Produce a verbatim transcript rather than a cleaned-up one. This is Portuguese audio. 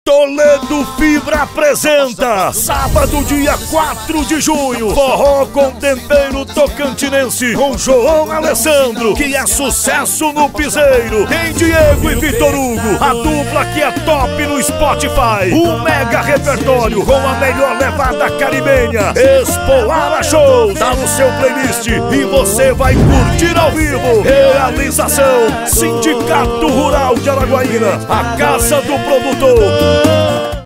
Toledo Fibra apresenta sábado, dia quatro de junho, forró com tempero tocantinense com João Alessandro, que é sucesso no piseiro. Tem Diego e Vitor Hugo, a dupla que é top no Spotify. Um mega repertório com a melhor levada caribenha. Expoara Show tá no seu playlist e você vai curtir ao vivo. Realização Sindicato Rural de Araguaína, a casa do produtor